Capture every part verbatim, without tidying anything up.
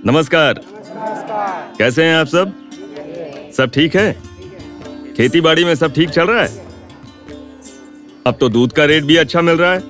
नमस्कार। कैसे हैं आप सब? सब ठीक है? खेती बाड़ी में सब ठीक चल रहा है? अब तो दूध का रेट भी अच्छा मिल रहा है।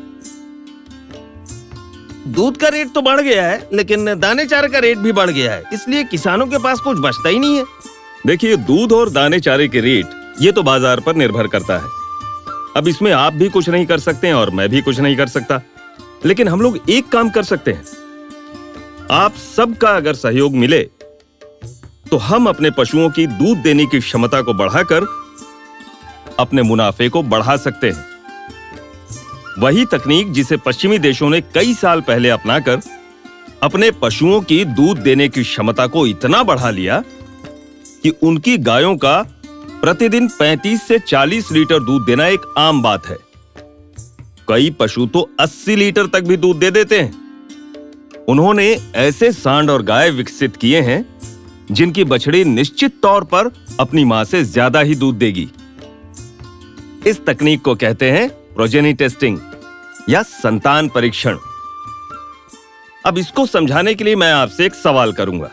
दूध का रेट तो बढ़ गया है, लेकिन दाने चारे का रेट भी बढ़ गया है, इसलिए किसानों के पास कुछ बचता ही नहीं है। देखिए, दूध और दाने चारे के रेट ये तो बाजार पर निर्भर करता है। अब इसमें आप भी कुछ नहीं कर सकते हैं और मैं भी कुछ नहीं कर सकता, लेकिन हम लोग एक काम कर सकते हैं। आप सबका अगर सहयोग मिले तो हम अपने पशुओं की दूध देने की क्षमता को बढ़ाकर अपने मुनाफे को बढ़ा सकते हैं। वही तकनीक जिसे पश्चिमी देशों ने कई साल पहले अपनाकर अपने पशुओं की दूध देने की क्षमता को इतना बढ़ा लिया कि उनकी गायों का प्रतिदिन पैंतीस से चालीस लीटर दूध देना एक आम बात है। कई पशु तो अस्सी लीटर तक भी दूध दे देते हैं। उन्होंने ऐसे सांड और गाय विकसित किए हैं जिनकी बछड़ी निश्चित तौर पर अपनी मां से ज्यादा ही दूध देगी। इस तकनीक को कहते हैं प्रोजेनी टेस्टिंग या संतान परीक्षण। अब इसको समझाने के लिए मैं आपसे एक सवाल करूंगा।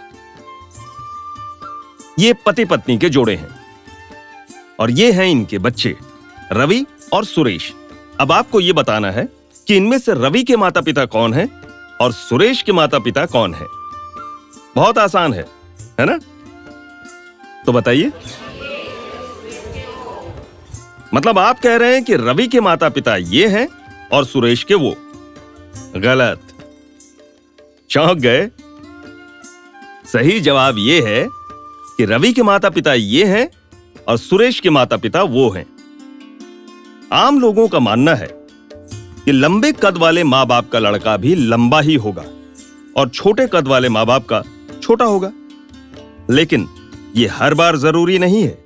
ये पति पत्नी के जोड़े हैं और ये हैं इनके बच्चे रवि और सुरेश। अब आपको ये बताना है कि इनमें से रवि के माता पिता कौन है और सुरेश के माता पिता कौन है। बहुत आसान है, है ना? तो बताइए। मतलब आप कह रहे हैं कि रवि के माता पिता ये हैं और सुरेश के वो। गलत। चौंक गए? सही जवाब ये है कि रवि के माता पिता ये हैं और सुरेश के माता पिता वो हैं। आम लोगों का मानना है कि लंबे कद वाले मां बाप का लड़का भी लंबा ही होगा और छोटे कद वाले मां बाप का छोटा होगा, लेकिन यह हर बार जरूरी नहीं है।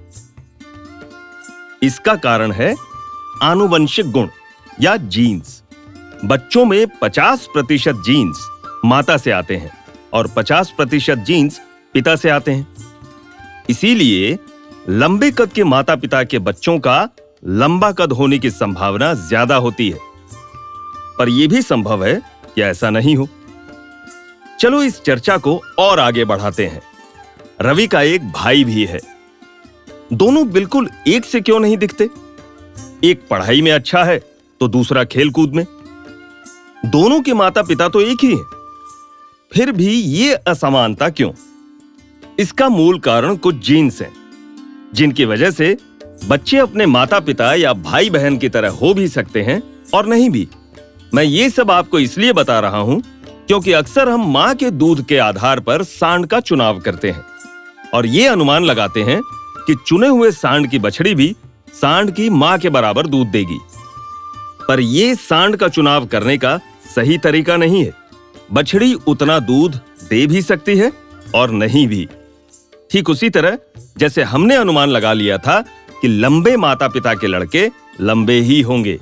इसका कारण है आनुवंशिक गुण या जीन्स। बच्चों में पचास प्रतिशत जीन्स माता से आते हैं और पचास प्रतिशत जीन्स पिता से आते हैं। इसीलिए लंबे कद के माता पिता के बच्चों का लंबा कद होने की संभावना ज्यादा होती है, पर यह भी संभव है कि ऐसा नहीं हो। चलो इस चर्चा को और आगे बढ़ाते हैं। रवि का एक भाई भी है। दोनों बिल्कुल एक से क्यों नहीं दिखते? एक पढ़ाई में अच्छा है तो दूसरा खेल कूद में। दोनों के माता पिता तो एक ही हैं, फिर भी ये असमानता क्यों? इसका मूल कारण कुछ जीन्स हैं, जिनकी वजह से बच्चे अपने माता पिता या भाई बहन की तरह हो भी सकते हैं और नहीं भी। मैं ये सब आपको इसलिए बता रहा हूं क्योंकि अक्सर हम मां के दूध के आधार पर सांड का चुनाव करते हैं और ये अनुमान लगाते हैं कि चुने हुए सांड की बछड़ी भी सांड की मां के बराबर दूध देगी। पर यह सांड का चुनाव करने का सही तरीका नहीं है। बछड़ी उतना दूध दे भी सकती है और नहीं भी। ठीक उसी तरह जैसे हमने अनुमान लगा लिया था कि लंबे माता पिता के लड़के लंबे ही होंगे।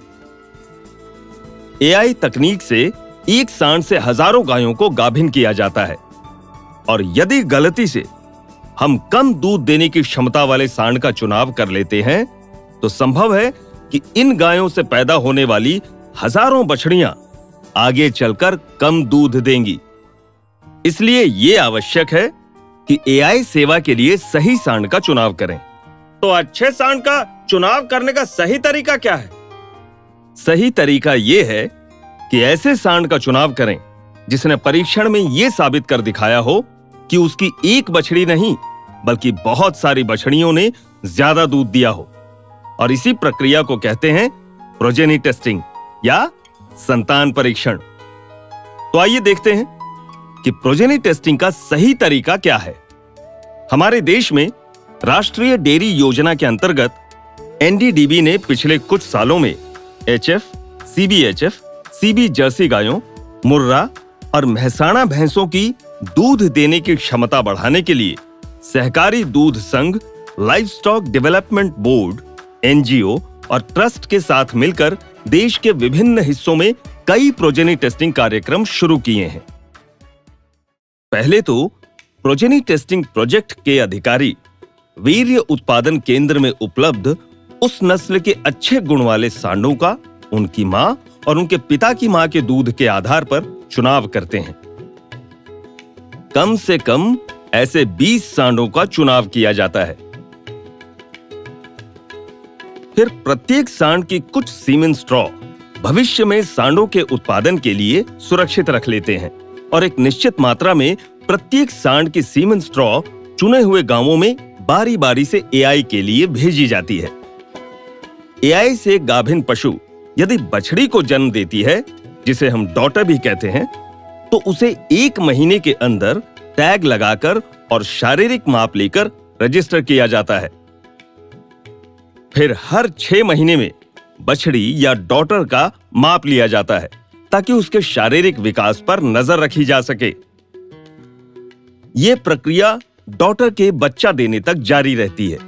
एआई तकनीक से एक सांड से हजारों गायों को गाभिन किया जाता है और यदि गलती से हम कम दूध देने की क्षमता वाले सांड का चुनाव कर लेते हैं तो संभव है कि इन गायों से पैदा होने वाली हजारों बछड़ियां आगे चलकर कम दूध देंगी। इसलिए यह आवश्यक है कि एआई सेवा के लिए सही सांड का चुनाव करें। तो अच्छे सांड का चुनाव करने का सही तरीका क्या है? सही तरीका यह है कि ऐसे सांड का चुनाव करें जिसने परीक्षण में यह साबित कर दिखाया हो कि उसकी एक बछड़ी नहीं बल्कि बहुत सारी बछड़ियों ने ज्यादा दूध दिया हो। और इसी प्रक्रिया को कहते हैं प्रोजेनी टेस्टिंग या संतान परीक्षण। तो आइए देखते हैं कि प्रोजेनी टेस्टिंग का सही तरीका क्या है। हमारे देश में राष्ट्रीय डेयरी योजना के अंतर्गत एनडीडीबी ने पिछले कुछ सालों में एचएफ, सीबीएचएफ, सीबी जर्सी गायों, मुर्रा और महसाणा भैंसों की दूध देने की क्षमता बढ़ाने के लिए सहकारी दूध संघ, लाइवस्टॉक डेवलपमेंट बोर्ड, एनजीओ और ट्रस्ट के साथ मिलकर देश के विभिन्न हिस्सों में कई प्रोजेनी टेस्टिंग कार्यक्रम शुरू किए हैं। पहले तो प्रोजेनी टेस्टिंग प्रोजेक्ट के अधिकारी वीर्य उत्पादन केंद्र में उपलब्ध उस नस्ल के अच्छे गुण वाले सांडों का उनकी मां और उनके पिता की मां के दूध के आधार पर चुनाव करते हैं। कम से कम ऐसे बीस सांडों का चुनाव किया जाता है। फिर प्रत्येक सांड की कुछ सीमेन स्ट्रॉ भविष्य में सांडों के उत्पादन के लिए सुरक्षित रख लेते हैं और एक निश्चित मात्रा में प्रत्येक सांड की सीमेन स्ट्रॉ चुने हुए गांवों में बारी बारी से एआई के लिए भेजी जाती है। एआई से गाभिन पशु यदि बछड़ी को जन्म देती है, जिसे हम डॉटर भी कहते हैं, तो उसे एक महीने के अंदर टैग लगाकर और शारीरिक माप लेकर रजिस्टर किया जाता है। फिर हर छह महीने में बछड़ी या डॉटर का माप लिया जाता है ताकि उसके शारीरिक विकास पर नजर रखी जा सके। यह प्रक्रिया डॉटर के बच्चा देने तक जारी रहती है।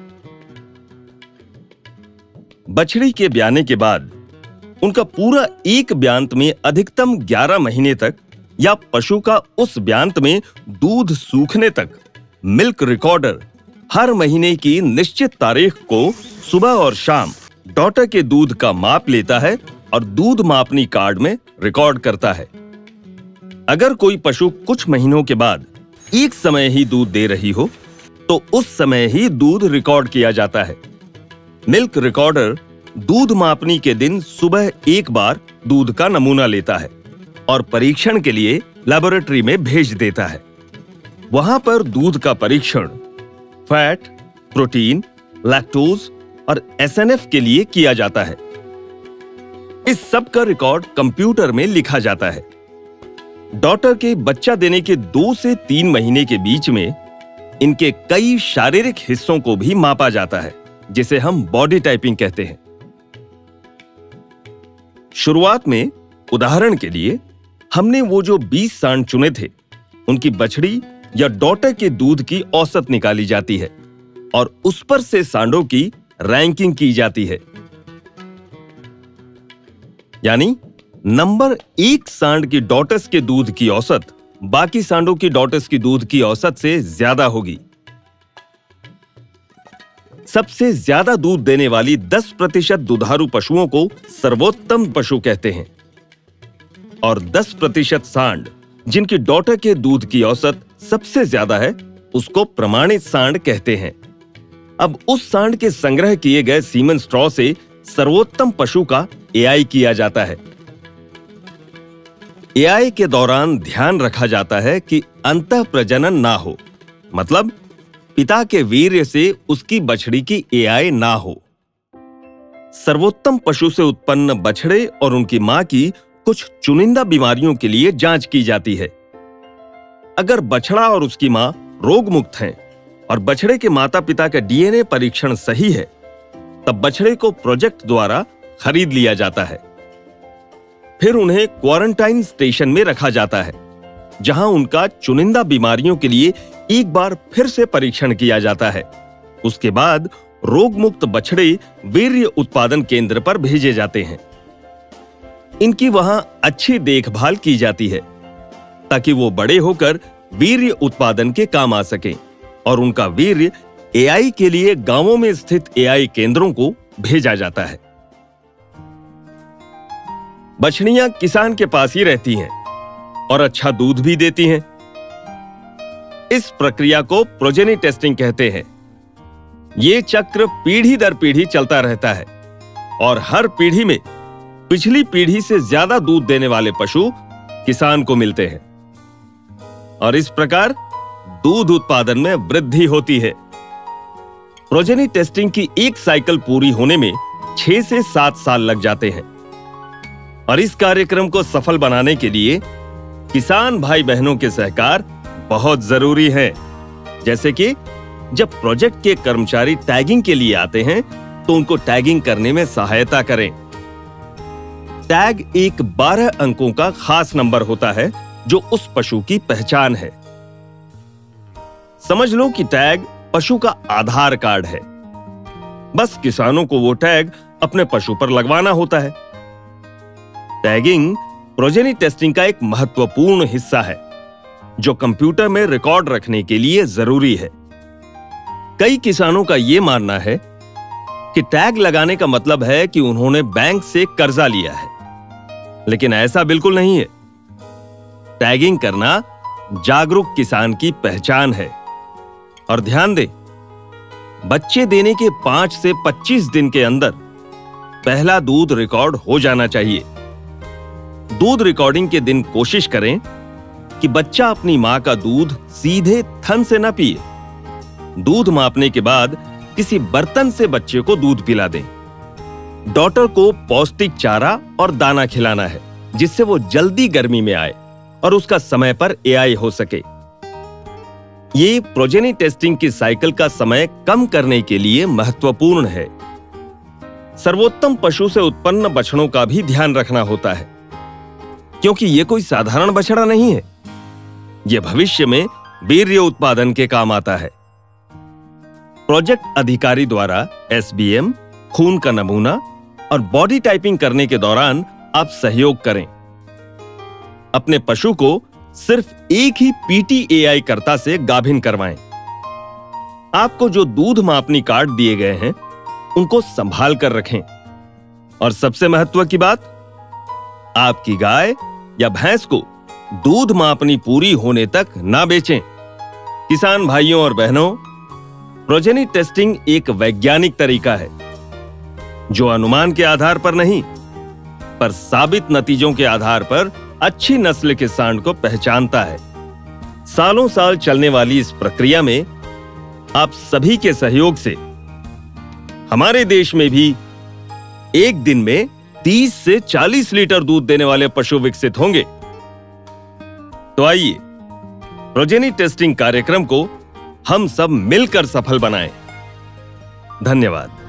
बछड़ी के ब्याने के बाद उनका पूरा एक ब्यांत में अधिकतम ग्यारह महीने तक या पशु का उस ब्यांत में दूध सूखने तक मिल्क रिकॉर्डर हर महीने की निश्चित तारीख को सुबह और शाम डॉटर के दूध का माप लेता है और दूध मापनी कार्ड में रिकॉर्ड करता है। अगर कोई पशु कुछ महीनों के बाद एक समय ही दूध दे रही हो तो उस समय ही दूध रिकॉर्ड किया जाता है। मिल्क रिकॉर्डर दूध मापनी के दिन सुबह एक बार दूध का नमूना लेता है और परीक्षण के लिए लेबोरेटरी में भेज देता है। वहां पर दूध का परीक्षण फैट, प्रोटीन, लैक्टोज और एसएनएफ के लिए किया जाता है। इस सब का रिकॉर्ड कंप्यूटर में लिखा जाता है। डॉटर के बच्चा देने के दो से तीन महीने के बीच में इनके कई शारीरिक हिस्सों को भी मापा जाता है, जिसे हम बॉडी टाइपिंग कहते हैं। शुरुआत में उदाहरण के लिए हमने वो जो बीस सांड चुने थे, उनकी बछड़ी या डॉटर के दूध की औसत निकाली जाती है और उस पर से सांडों की रैंकिंग की जाती है। यानी नंबर एक सांड की डॉटर्स के दूध की औसत बाकी सांडों की डॉटर्स की दूध की औसत से ज्यादा होगी। सबसे ज्यादा दूध देने वाली दस प्रतिशत दुधारू पशुओं को सर्वोत्तम पशु कहते हैं और दस प्रतिशत सांड जिनकी डॉटर के दूध की औसत सबसे ज्यादा है उसको प्रमाणित सांड कहते हैं। अब उस सांड के संग्रह किए गए सीमेन स्ट्रॉ से सर्वोत्तम पशु का एआई किया जाता है। एआई के दौरान ध्यान रखा जाता है कि अंतः प्रजनन ना हो, मतलब पिता के वीर्य से उसकी बछड़ी की एआई ना हो। सर्वोत्तम पशु से उत्पन्न बछड़े और उनकी मां की कुछ चुनिंदा बीमारियों के लिए जांच की जाती है। अगर बछड़ा और उसकी मां रोग मुक्त हैं और बछड़े के माता पिता का डीएनए परीक्षण सही है, तब बछड़े को प्रोजेक्ट द्वारा खरीद लिया जाता है। फिर उन्हें क्वारंटाइन स्टेशन में रखा जाता है, जहां उनका चुनिंदा बीमारियों के लिए एक बार फिर से परीक्षण किया जाता है। उसके बाद रोग मुक्त बछड़े वीर्य उत्पादन केंद्र पर भेजे जाते हैं। इनकी वहां अच्छी देखभाल की जाती है ताकि वो बड़े होकर वीर्य उत्पादन के काम आ सकें और उनका वीर्य एआई के लिए गांवों में स्थित एआई केंद्रों को भेजा जाता है। बछड़ियां किसान के पास ही रहती हैं और अच्छा दूध भी देती हैं। इस प्रक्रिया को प्रोजेनी टेस्टिंग कहते हैं। यह चक्र पीढ़ी दर पीढ़ी चलता रहता है और हर पीढ़ी में पिछली पीढ़ी से ज्यादा दूध देने वाले पशु किसान को मिलते हैं और इस प्रकार दूध उत्पादन में वृद्धि होती है। प्रोजेनी टेस्टिंग की एक साइकिल पूरी होने में छह से सात साल लग जाते हैं और इस कार्यक्रम को सफल बनाने के लिए किसान भाई बहनों के सहकार बहुत जरूरी है। जैसे कि जब प्रोजेक्ट के कर्मचारी टैगिंग के लिए आते हैं तो उनको टैगिंग करने में सहायता करें। टैग एक बारह अंकों का खास नंबर होता है जो उस पशु की पहचान है। समझ लो कि टैग पशु का आधार कार्ड है। बस किसानों को वो टैग अपने पशु पर लगवाना होता है। टैगिंग प्रोजेनी टेस्टिंग का एक महत्वपूर्ण हिस्सा है जो कंप्यूटर में रिकॉर्ड रखने के लिए जरूरी है। कई किसानों का यह मानना है कि टैग लगाने का मतलब है कि उन्होंने बैंक से कर्जा लिया है, लेकिन ऐसा बिल्कुल नहीं है। टैगिंग करना जागरूक किसान की पहचान है। और ध्यान दें, बच्चे देने के पांच से पच्चीस दिन के अंदर पहला दूध रिकॉर्ड हो जाना चाहिए। दूध रिकॉर्डिंग के दिन कोशिश करें कि बच्चा अपनी मां का दूध सीधे थन से न पिए। दूध मापने के बाद किसी बर्तन से बच्चे को दूध पिला दें। डॉटर को पौष्टिक चारा और दाना खिलाना है, जिससे वो जल्दी गर्मी में आए और उसका समय पर एआई हो सके। ये प्रोजेनी टेस्टिंग की साइकिल का समय कम करने के लिए महत्वपूर्ण है। सर्वोत्तम पशु से उत्पन्न बछड़ों का भी ध्यान रखना होता है, क्योंकि ये कोई साधारण बछड़ा नहीं है। यह भविष्य में वीर्य उत्पादन के काम आता है। प्रोजेक्ट अधिकारी द्वारा एसबीएम, खून का नमूना और बॉडी टाइपिंग करने के दौरान आप सहयोग करें। अपने पशु को सिर्फ एक ही पीटी एआई कर्ता से गाभिन करवाएं। आपको जो दूध मापनी कार्ड दिए गए हैं, उनको संभाल कर रखें। और सबसे महत्व की बात, आपकी गाय या भैंस को दूध मापनी पूरी होने तक ना बेचें। किसान भाइयों और बहनों, प्रोजेनी टेस्टिंग एक वैज्ञानिक तरीका है जो अनुमान के आधार पर नहीं, पर साबित नतीजों के आधार पर अच्छी नस्ल के सांड को पहचानता है। सालों साल चलने वाली इस प्रक्रिया में आप सभी के सहयोग से हमारे देश में भी एक दिन में तीस से चालीस लीटर दूध देने वाले पशु विकसित होंगे। तो आइए प्रोजेनी टेस्टिंग कार्यक्रम को हम सब मिलकर सफल बनाएं। धन्यवाद।